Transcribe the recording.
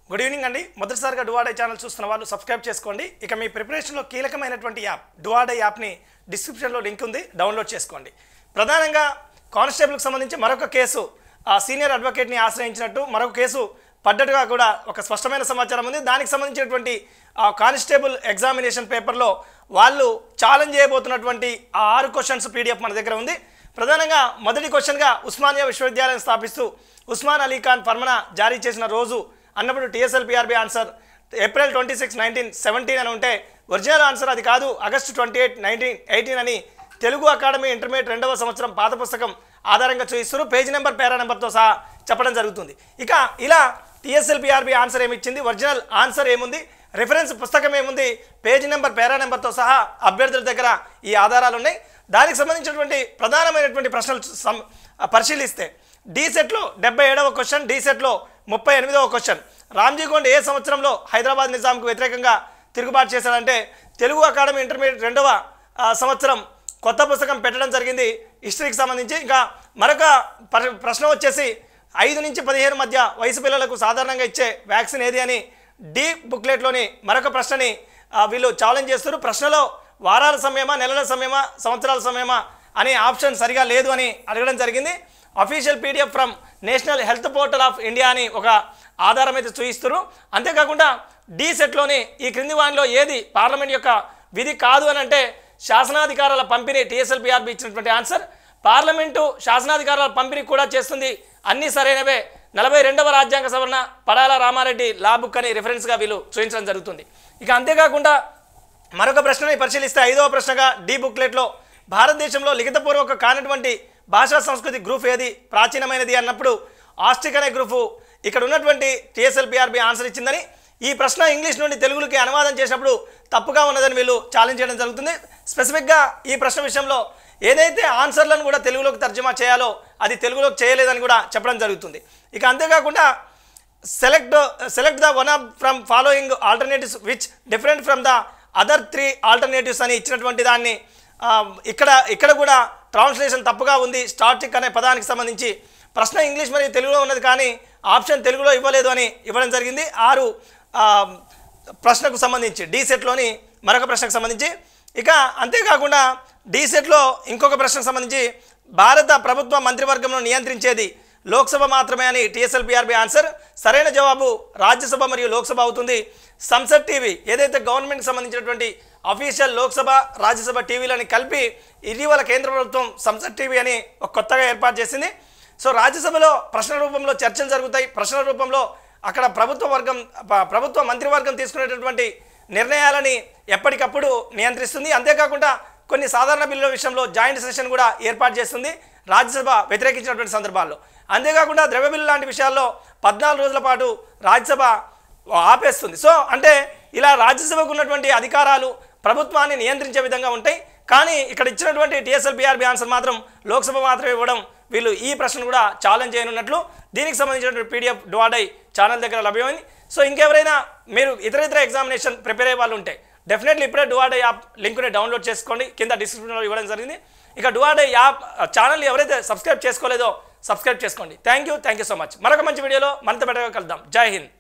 Good evening అండి. మొదటిసారిగా డువాడే channel చూస్తున్న వాళ్ళు సబ్స్క్రైబ్ చేసుకోండి. ఇక మీ ప్రిపరేషన్లో కీలకమైనటువంటి యాప్ డువాడే యాప్ని డిస్క్రిప్షన్లో లింక్ ఉంది, డౌన్లోడ్ చేసుకోండి. ప్రధానంగా కానిస్టేబుల్కి సంబంధించి మరొక కేసు సీనియర్ అడ్వకేట్ని ఆశ్రయించినట్టు మరొక కేసు పడ్డట్టుగా కూడా ఒక స్పష్టమైన సమాచారం ఉంది. దానికి సంబంధించినటువంటి కానిస్టేబుల్ ఎగ్జామినేషన్ పేపర్లో వాళ్ళు ఛాలెంజ్ చేయబోతున్నటువంటి 6 క్వశ్చన్స్ పీడిఎఫ్ మన దగ్గర ఉంది. ప్రధానంగా మొదటి క్వశ్చన్గా ఉస్మానియా విశ్వవిద్యాలయం స్థాపిస్తూ ఉస్మాన్ అలీ ఖాన్ ఫర్మానా జారీ చేసిన రోజు అన్నప్పుడు TSLPRB ఆన్సర్ ఏప్రిల్ 26, 1917 అని ఉంటే ఒరిజినల్ ఆన్సర్ అది కాదు, ఆగస్టు 28, 1918 అని తెలుగు అకాడమీ ఇంటర్మీడియట్ 2వ సంవత్సరం పాత పుస్తకం ఆధారంగా చూపిస్తారు. పేజీ నెంబర్ పేరా నెంబర్తో సహా చెప్పడం జరుగుతుంది. ఇక ఇలా TSLPRB ఆన్సర్ ఏమిచ్చింది, ఒరిజినల్ ఆన్సర్ ఏముంది, రిఫరెన్స్ పుస్తకం ఏముంది, పేజీ నెంబర్ పేరా నెంబర్తో సహా అభ్యర్థుల దగ్గర ఈ ఆధారాలు ఉన్నాయి. దానికి సంబంధించినటువంటి ప్రధానమైనటువంటి ప్రశ్నలు పరిశీలిస్తే డీసెట్లో 77వ క్వశ్చన్, డీసెట్లో 38వ క్వశ్చన్. రామ్జీ గోండ్ ఏ సంవత్సరంలో హైదరాబాద్ నిజాంకు వ్యతిరేకంగా తిరుగుబాటు చేశాడంటే తెలుగు అకాడమీ ఇంటర్మీడియట్ 2వ సంవత్సరం కొత్త పుస్తకం పెట్టడం జరిగింది హిస్టరీకి సంబంధించి. ఇంకా మరొక ప్రశ్న వచ్చేసి 5 నుంచి 15 మధ్య వయసు పిల్లలకు సాధారణంగా ఇచ్చే వ్యాక్సిన్ ఏది అని డి బుక్లెట్లోని మరొక ప్రశ్నని వీళ్ళు ఛాలెంజ్ చేస్తారు. ప్రశ్నలో వారాల సమయమా, నెలల సమయమా, సంవత్సరాల సమయమా అనే ఆప్షన్ సరిగా లేదు అని అడగడం జరిగింది. Official PDF from national health portal of India అని ఒక ఆధారం అయితే చూపిస్తారు. అంతేకాకుండా డి సెట్లోని ఈ క్రింది వానిలో ఏది పార్లమెంట్ యొక్క విధి కాదు అని అంటే శాసనాధికారాల పంపిణీ TSLPRB ఇచ్చినటువంటి ఆన్సర్. పార్లమెంటు శాసనాధికారాల పంపిణీ కూడా చేస్తుంది, అన్నీ సరైనవే. 42వ రాజ్యాంగ సవరణ పడాల రామారెడ్డి లా బుక్ అని రిఫరెన్స్గా వీళ్ళు చూపించడం జరుగుతుంది. ఇక అంతేకాకుండా మరొక ప్రశ్నని పరిశీలిస్తే 5వ ప్రశ్నగా డి బుక్లెట్లో భారతదేశంలో లిఖితపూర్వక కానటువంటి భాషా సంస్కృతి గ్రూప్ ఏది ప్రాచీనమైనది అన్నప్పుడు ఆస్ట్రిక్ అనే గ్రూపు ఇక్కడ ఉన్నటువంటి TSLPRB ఆన్సర్ ఇచ్చిందని, ఈ ప్రశ్న ఇంగ్లీష్ నుండి తెలుగులోకి అనువాదం చేసినప్పుడు తప్పుగా ఉన్నదని వీళ్ళు ఛాలెంజ్ చేయడం జరుగుతుంది. స్పెసిఫిక్గా ఈ ప్రశ్న విషయంలో ఏదైతే ఆన్సర్లను కూడా తెలుగులోకి తర్జుమా చేయాలో అది తెలుగులోకి చేయలేదని కూడా చెప్పడం జరుగుతుంది. ఇక అంతేకాకుండా select the one of from following alternatives which different from the other 3 alternatives అని ఇచ్చినటువంటి దాన్ని ఇక్కడ కూడా ట్రాన్స్లేషన్ తప్పుగా ఉంది. స్టార్టిక్ అనే పదానికి సంబంధించి ప్రశ్న ఇంగ్లీష్ మరియు తెలుగులో ఉన్నది కానీ ఆప్షన్ తెలుగులో ఇవ్వలేదు అని ఇవ్వడం జరిగింది. 6 ప్రశ్నకు సంబంధించి డి సెట్లోని మరొక ప్రశ్నకు సంబంధించి. ఇక అంతేకాకుండా డి సెట్లో ఇంకొక ప్రశ్నకు సంబంధించి భారత ప్రభుత్వ మంత్రివర్గంను నియంత్రించేది లోక్సభ మాత్రమే అని TSLPRB ఆన్సర్. సరైన జవాబు రాజ్యసభ మరియు లోక్సభ అవుతుంది. సంసద్ టీవీ ఏదైతే గవర్నమెంట్కి సంబంధించినటువంటి అఫీషియల్ లోక్సభ రాజ్యసభ టీవీలని కలిపి ఇటీవల కేంద్ర ప్రభుత్వం సంసద్ టీవీ అని ఒక కొత్తగా ఏర్పాటు చేసింది. సో రాజ్యసభలో ప్రశ్న రూపంలో చర్చలు జరుగుతాయి, ప్రశ్న రూపంలో అక్కడ ప్రభుత్వ మంత్రివర్గం తీసుకునేటటువంటి నిర్ణయాలని ఎప్పటికప్పుడు నియంత్రిస్తుంది. అంతేకాకుండా కొన్ని సాధారణ బిల్లుల విషయంలో జాయింట్ సెషన్ కూడా ఏర్పాటు చేస్తుంది రాజ్యసభ వ్యతిరేకించినటువంటి సందర్భాల్లో. అంతేకాకుండా ద్రవ్య బిల్లు లాంటి విషయాల్లో 14 రోజుల పాటు రాజ్యసభ ఆపేస్తుంది. సో అంటే ఇలా రాజ్యసభకు ఉన్నటువంటి అధికారాలు ప్రభుత్వాన్ని నియంత్రించే విధంగా ఉంటాయి. కానీ ఇక్కడ ఇచ్చినటువంటి TSLPRB ఆన్సర్ మాత్రం లోక్సభ మాత్రమే ఇవ్వడం వీళ్ళు ఈ ప్రశ్నను కూడా ఛాలెంజ్ చేయనున్నట్లు దీనికి సంబంధించినటువంటి PDF డువాడే ఛానల్ దగ్గర లభ్యమైంది. సో ఇంకెవరైనా మీరు ఇతర ఎగ్జామినేషన్ ప్రిపేర్ అయ్యే వాళ్ళు ఉంటే డెఫినెట్లీ ఇప్పుడే డువాడే యాప్ లింక్ని డౌన్లోడ్ చేసుకోండి, కింద డిస్క్రిప్షన్లో ఇవ్వడం జరిగింది. ఇక డువాడే యాప్ ఛానల్ ఎవరైతే సబ్స్క్రైబ్ చేసుకోలేదో సబ్స్క్రైబ్ చేసుకోండి. Thank you so much. మరొక మంచి వీడియోలో మరింత బెటర్గా కలుద్దాం. జై హింద్.